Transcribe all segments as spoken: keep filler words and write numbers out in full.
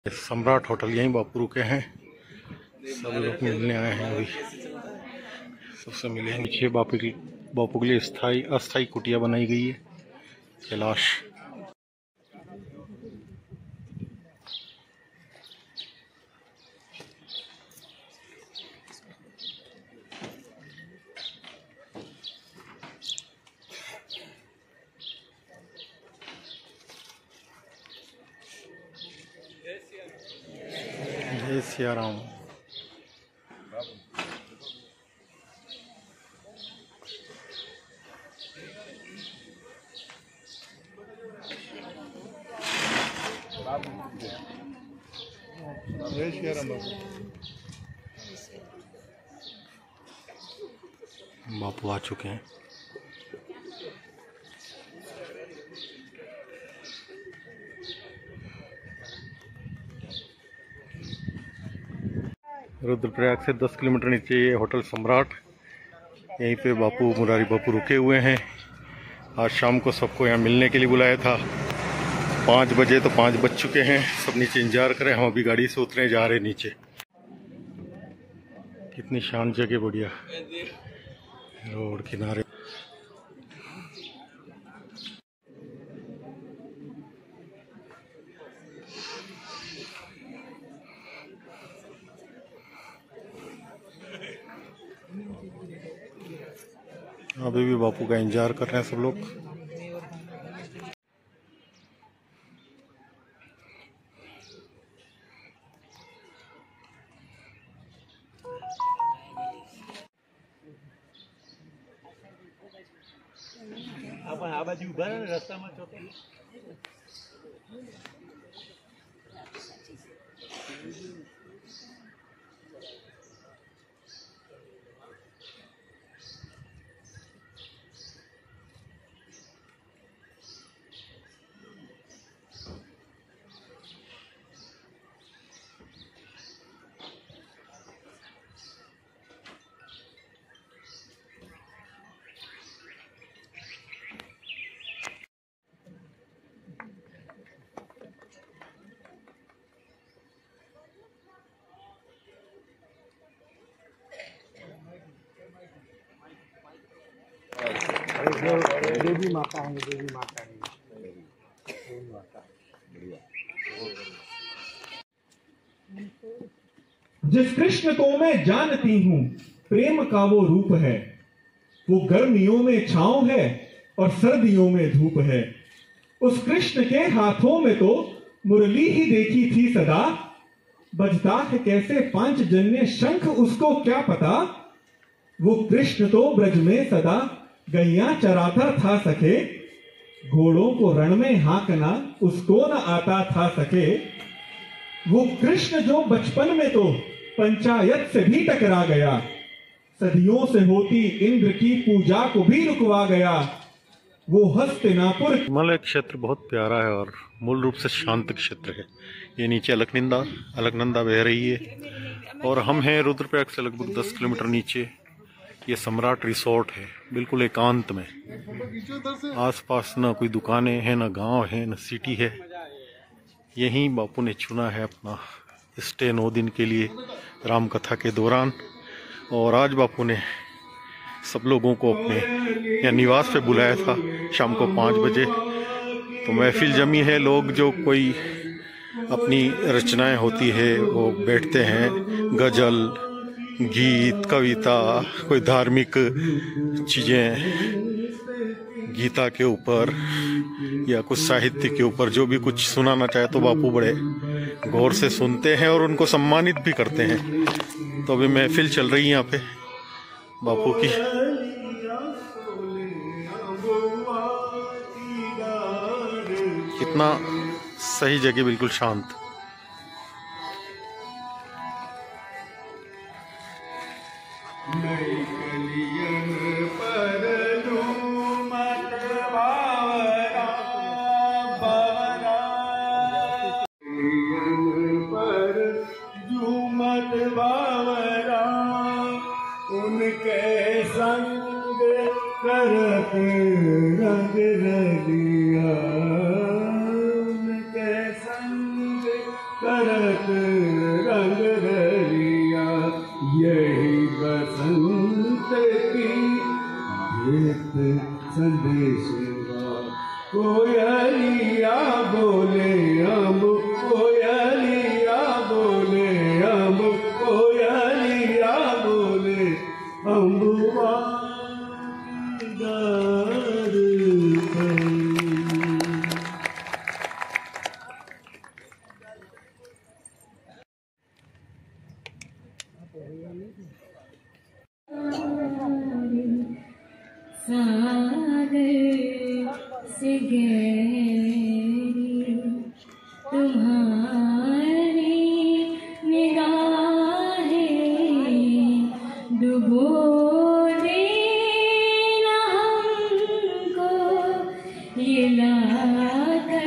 सम्राट होटल, यहीं बापू रुके हैं। सब लोग मिलने आए हैं अभी, सबसे मिले हैं। नीचे बापू की बापू के लिए स्थायी अस्थायी कुटिया बनाई गई है, कैलाश। जय सिया राम। जय सिया राम। बापू आ चुके हैं। रुद्रप्रयाग से दस किलोमीटर नीचे ये होटल सम्राट, यहीं पे बापू मुरारी बापू रुके हुए हैं। आज शाम को सबको यहाँ मिलने के लिए बुलाया था। पाँच बजे तो पाँच बज चुके हैं, सब नीचे इंतजार करें। हम अभी गाड़ी से उतरे जा रहे नीचे। कितनी शांत जगह, बढ़िया रोड किनारे। अभी भी बापू का इंतजार कर रहे हैं सब लोग। अपन आ बाजू उभा रहे रस्ता में छोटे। देवी माता है, देवी माता है, देवी माता। जिस कृष्ण को मैं जानती हूँ प्रेम का वो रूप है, वो गर्मियों में छांव है और सर्दियों में धूप है। उस कृष्ण के हाथों में तो मुरली ही देखी थी सदा, बजता है कैसे पांचजन्य शंख उसको क्या पता। वो कृष्ण तो ब्रज में सदा गैया चराता था सके, घोड़ों को रण में हांकना उसको न आता था सके। वो कृष्ण जो बचपन में तो पंचायत से भी टकरा गया, सदियों से होती इंद्र की पूजा को भी रुकवा गया। वो हस्तिनापुर। हिमालय क्षेत्र बहुत प्यारा है और मूल रूप से शांत क्षेत्र है। ये नीचे अलकनंदा अलकनंदा बह रही है और हम हैं रुद्रप्रयाग से लगभग दस किलोमीटर नीचे। ये सम्राट रिसोर्ट है, बिल्कुल एकांत में। आसपास ना कोई दुकानें हैं, ना गांव है, ना सिटी है। यहीं बापू ने चुना है अपना स्टे नौ दिन के लिए राम कथा के दौरान। और आज बापू ने सब लोगों को अपने यहाँ निवास पे बुलाया था शाम को पाँच बजे। तो महफिल जमी है, लोग जो कोई अपनी रचनाएं होती है वो बैठते हैं, गजल, गीत, कविता, कोई धार्मिक चीज़ें, गीता के ऊपर या कुछ साहित्य के ऊपर जो भी कुछ सुनाना चाहे तो बापू बड़े गौर से सुनते हैं और उनको सम्मानित भी करते हैं। तो अभी महफिल चल रही है यहाँ पे बापू की। कितना सही जगह, बिल्कुल शांत। उनके संग करत रंग रलिया, उनके संग करत रंग रलिया यही बसंत की गीत संदेश कोयलिया बोले हम कोयलिया बोले हम कोयलिया बोले अम्बुआ सागर से गहरी तुम्हारी निगाहें डुबो देना हमको ये लाकर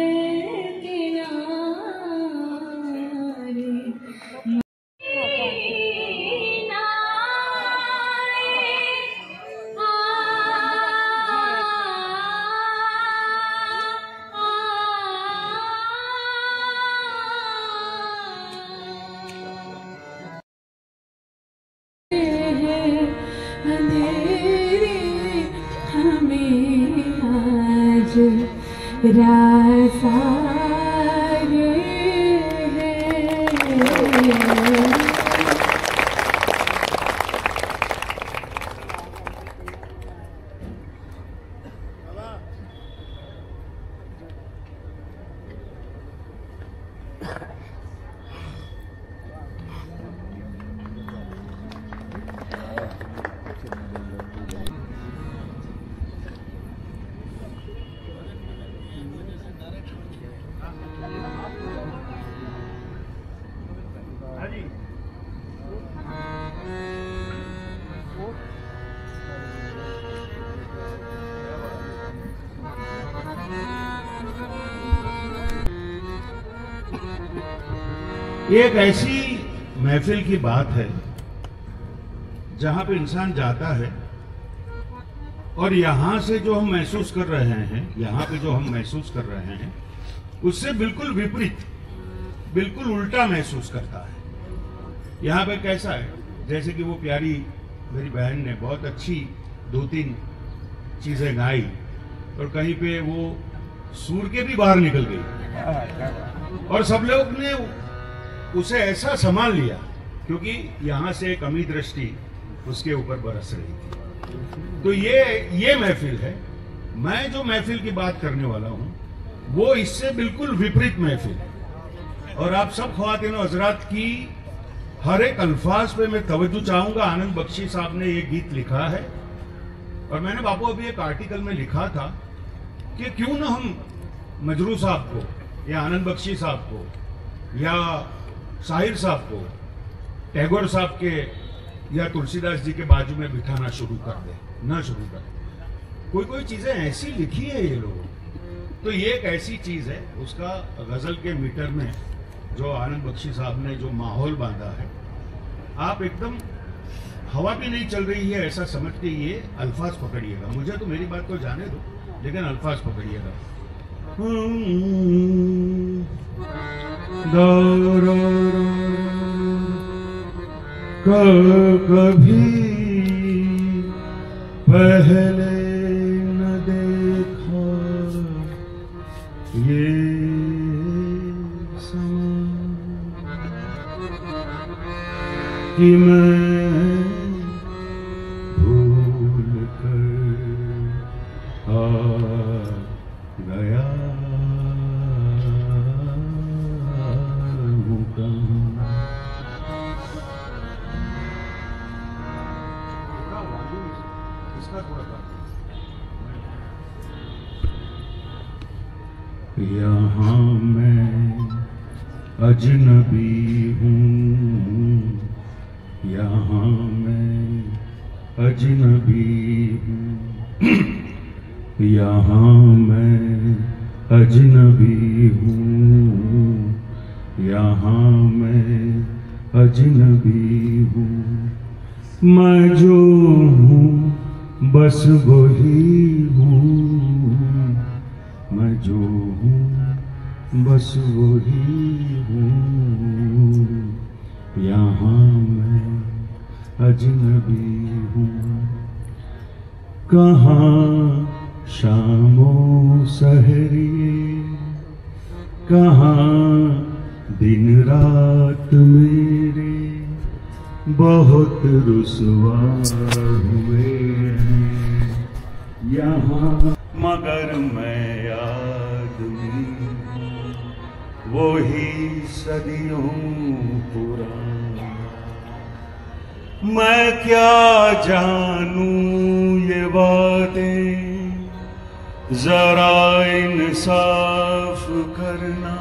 किनारे अंधेरे हमें आज रासारे एक ऐसी महफिल की बात है जहां पे इंसान जाता है और यहां से जो हम महसूस कर रहे हैं, यहां पे जो हम महसूस कर रहे हैं उससे बिल्कुल विपरीत, बिल्कुल उल्टा महसूस करता है। यहां पे कैसा है, जैसे कि वो प्यारी मेरी बहन ने बहुत अच्छी दो तीन चीजें गाई और कहीं पे वो सूर के भी बाहर निकल गई और सब लोग ने उसे ऐसा संभाल लिया क्योंकि यहां से एक अमी दृष्टि उसके ऊपर बरस रही थी। तो ये ये महफिल है। मैं जो महफिल की बात करने वाला हूं वो इससे बिल्कुल विपरीत महफिल है और आप सब ख्वातीन और हजरात की हर एक अल्फाज पे मैं तवज्जो चाहूंगा। आनंद बख्शी साहब ने ये गीत लिखा है और मैंने बापू अभी एक आर्टिकल में लिखा था कि क्यों ना हम मजरू साहब को या आनंद बख्शी साहब को या साहिर साहब को टैगोर साहब के या तुलसीदास जी के बाजू में बिठाना शुरू कर दे, ना शुरू कर दे। कोई कोई चीजें ऐसी लिखी है ये लोगों। तो ये एक ऐसी चीज है, उसका गजल के मीटर में जो आनंद बख्शी साहब ने जो माहौल बांधा है, आप एकदम हवा भी नहीं चल रही है ऐसा समझ के ये अल्फाज पकड़िएगा। मुझे तो मेरी बात को जाने दो, लेकिन अल्फाज पकड़िएगा। कभी पहले न देखा ये समा कि मैं भूल कर आ गया हूँ कहाँ। यहाँ मैं अजनबी हूँ, यहाँ मैं अजनबी हूँ, यहाँ मैं अजनबी हूँ, यहाँ मैं अजनबी हूँ। मैं जो हूँ बस वही हूँ, मैं जो हूँ बस वही हूँ, यहाँ मैं अजनबी हूँ। कहाँ शामों सहरिए, कहाँ दिन रात मेरे बहुत रुसवा हुए हैं यहाँ, मगर मैं आदमी वो ही सदियों पुराना। मैं क्या जानूं ये बातें, जरा इंसाफ करना,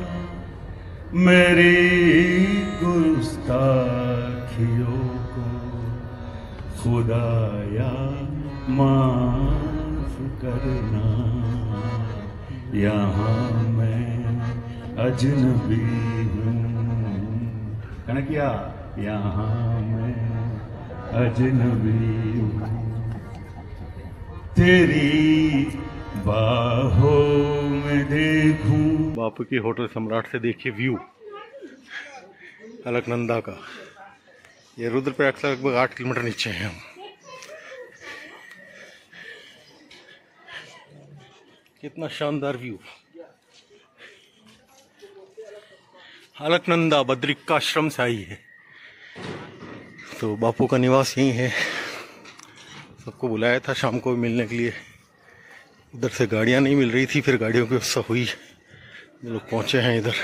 मेरी गुस्ताखियों को खुदाया माफ करना। यहाँ मैं अजनबी हूँ, कहना क्या, यहाँ मैं अजनबी हूँ। तेरी बाहों में देखूं। बापू की होटल सम्राट से देखिए व्यू अलकनंदा का। ये रुद्रप्रयाग से लगभग आठ किलोमीटर नीचे हैं हम। कितना शानदार व्यू। अलकनंदा बद्रिकाश्रम से आई है, तो बापू का निवास यही है। सबको बुलाया था शाम को मिलने के लिए, उधर से गाड़ियां नहीं मिल रही थी, फिर गाड़ियों की व्यवस्था हुई, लोग पहुंचे हैं इधर।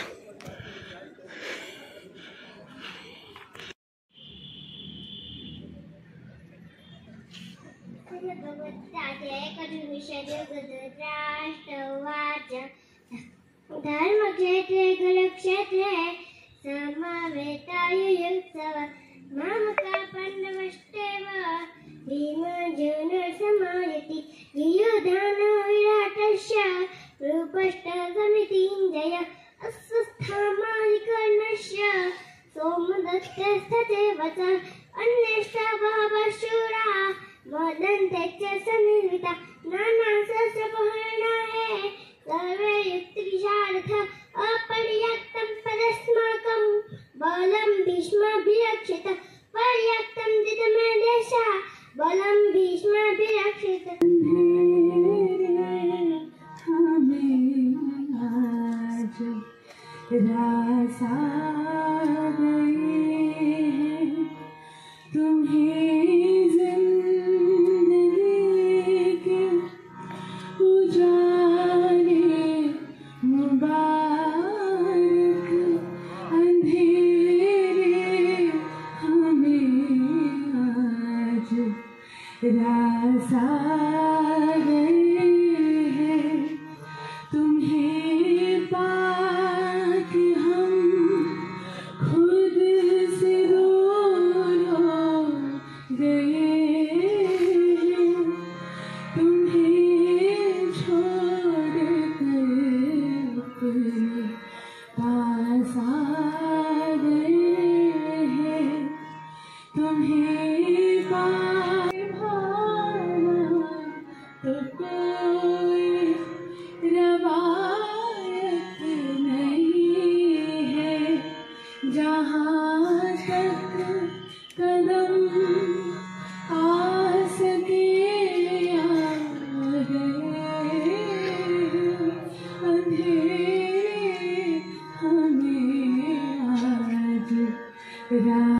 धर्म क्षेत्रे कुरुक्षेत्रे समवेतायुयुत्सव मामका पाण्डवश्चैव भीमार्जुन समायति युयुधानो विराटस्य रूपश्च समितिञ्जय अस्वस्थामालिकर्णस्य सोमदत्तस्तथैव च अन्यश्च बहवः शूरा वदन्ते च सनिर्मिता नानाशस्त्रपहरणा है सर्वे युक्तिविशारथ अपर्याप्तं पदस्माकं बलं भीष्माभिरक्षित पर्याप्तं दिदमे देशः बलं भीष्माभिरक्षित। हमें आज रासा गए हैं, तुम्हें जिंदगी के उजाले मुबारक, अंधेरे हमें आज रासा गए हैं, तुम्हें पाक हम खुद से दूर हो गए हैं, तुम्हें छोड़ कर अपने पास आ गए हैं, तुम्हें पाए भाना तो कोई रवायत नहीं है, जहाँ तक कदम आ सके आ गए, अंधेरे हमें आज रात